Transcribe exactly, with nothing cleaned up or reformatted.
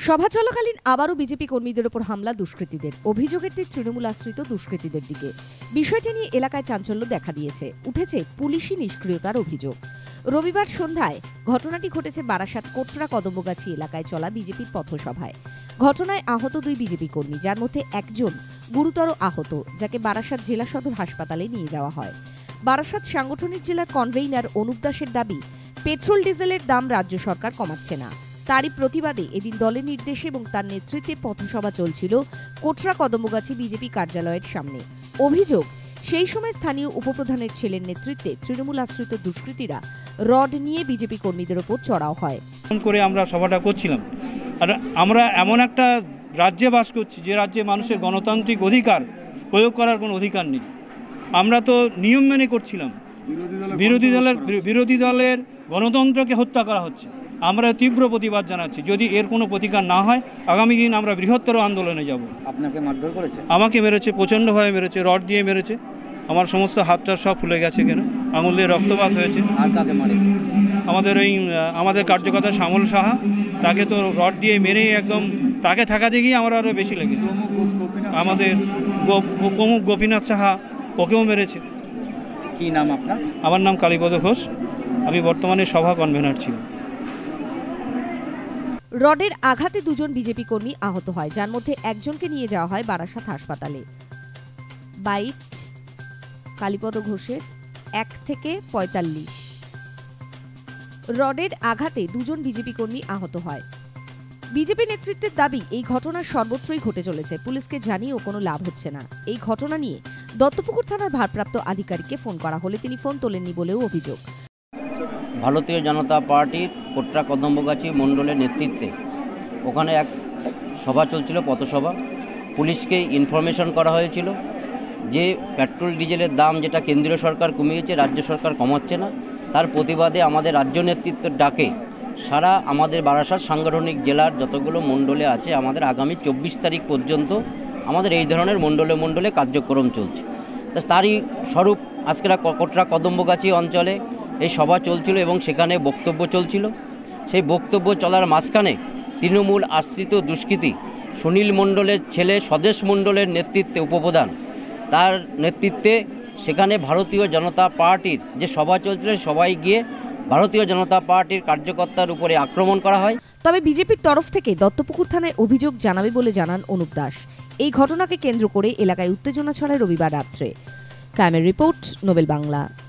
সভা চলাকালীন আবারও বিজেপি কর্মীদের উপর হামলা দুষ্কৃতীদের। অভিযোগের তীর তৃণমূল আশ্রিত দুষ্কৃতীদের দিকে। বিষয়টি নিয়ে এলাকায় চাঞ্চল্য দেখা দিয়েছে। উঠেছে পুলিশি নিষ্ক্রিয়তার অভিযোগ। রবিবার সন্ধ্যায় ঘটনাটি ঘটেছে বারাসাত কোটরা কদম্বগাছি এলাকায় চলা বিজেপির পথসভায়। ঘটনায় আহত দুই বিজেপি কর্মী, যার মধ্যে একজন গুরুতর আহত, যাকে বারাসাত জেলা সদর হাসপাতালে নিয়ে যাওয়া হয়। বারাসাত সাংগঠনিক জেলার কনভেইনার অনুপ দাসের দাবি, পেট্রোল ডিজেলের দাম রাজ্য সরকার কমাচ্ছে না। তারই প্রতিবাদে এদিন দলের নির্দেশে এবং তার নেতৃত্বে পথসভা চলছিল কোটরা কদম্বগাছি বিজেপি কার্যালয়ের সামনে। অভিযোগ, সেই সময় স্থানীয় উপপ্রধানের ছেলের নেতৃত্বে তৃণমূল আশ্রিত দুষ্কৃতীরা রড নিয়ে বিজেপি কর্মীদের ওপর চড়াও হয়। করে আমরা সভাটা করছিলাম, আর আমরা এমন একটা রাজ্যে বাস করছি যে রাজ্যে মানুষের গণতান্ত্রিক অধিকার প্রয়োগ করার কোনো অধিকার নেই। আমরা তো নিয়ম মেনে করছিলাম। বিরোধী দলের বিরোধী দলের গণতন্ত্রকে হত্যা করা হচ্ছে। আমরা তীব্র প্রতিবাদ জানাচ্ছি। যদি এর কোনো প্রতিকার না হয়, আগামী দিন আমরা বৃহত্তর আন্দোলনে যাব। আপনাকে মারধর করেছে? আমাকে মেরেছে, প্রচণ্ডভাবে মেরেছে, রড দিয়ে মেরেছে। আমার সমস্ত হাতটা সব ফুলে গেছে, কেন আঙুল দিয়ে রক্তপাত হয়েছে। আর কাকে মারে? আমাদের ওই আমাদের কার্যকর্তা শ্যামল সাহা, তাকে তো রড দিয়ে মেরেই একদম, তাকে থাকা দেখেই আমার আরও বেশি লেগেছে। আমাদের প্রমুখ গোপীনাথ সাহা, ওকেও মেরেছে। কি নাম আপনার? আমার নাম কালীপদ ঘোষ। আমি বর্তমানে সভা কনভেনার ছিলাম। রডের আঘাতে দুজন বিজেপি কর্মী আহত হয়, যার মধ্যে একজনকে নিয়ে যাওয়া হয় বারাসাত হাসপাতালে। বাইট কালীপদ ঘোষের এক থেকে পঁয়তাল্লিশ। রডের আঘাতে দুজন বিজেপি কর্মী আহত হয়। বিজেপি নেতৃত্বের দাবি, এই ঘটনা সর্বত্রই ঘটে চলেছে। পুলিশকে জানিয়েও কোনো লাভ হচ্ছে না। এই ঘটনা নিয়ে দত্তপুকুর থানার ভারপ্রাপ্ত আধিকারিককে ফোন করা হলে তিনি ফোন তোলেননি বলেও অভিযোগ। ভারতীয় জনতা পার্টির কোটরা কদম্বগাছি মণ্ডলের নেতৃত্বে ওখানে এক সভা চলছিল, পথসভা। পুলিশকে ইনফরমেশন করা হয়েছিল যে পেট্রোল ডিজেলের দাম যেটা কেন্দ্রীয় সরকার কমিয়েছে, রাজ্য সরকার কমাচ্ছে না। তার প্রতিবাদে আমাদের রাজ্য নেতৃত্বের ডাকে সারা আমাদের বারাসাত সাংগঠনিক জেলার যতগুলো মণ্ডলে আছে, আমাদের আগামী চব্বিশ তারিখ পর্যন্ত আমাদের এই ধরনের মণ্ডলে মণ্ডলে কার্যক্রম চলছে। তারই স্বরূপ আজকের কোটরা কদম্বগাছি অঞ্চলে এই সভা চলছিল এবং সেখানে বক্তব্য চলছিল। সেই বক্তব্য চলার মাঝখানে তৃণমূল আশ্রিত দুষ্কৃতী সুনীল মণ্ডলের ছেলে স্বদেশ মণ্ডলের নেতৃত্বে, উপপ্রধান তার নেতৃত্বে সেখানে ভারতীয় জনতা পার্টির যে সভা চলছিল, সবাই গিয়ে ভারতীয় জনতা পার্টির কার্যকর্তার উপরে আক্রমণ করা হয়। তবে বিজেপির তরফ থেকে দত্তপুকুর থানায় অভিযোগ জানাবে বলে জানান অনুপ দাস। এই ঘটনাকে কেন্দ্র করে এলাকায় উত্তেজনা ছড়ায় রবিবার রাত্রে। ক্রাইমের রিপোর্ট, নোবেল বাংলা।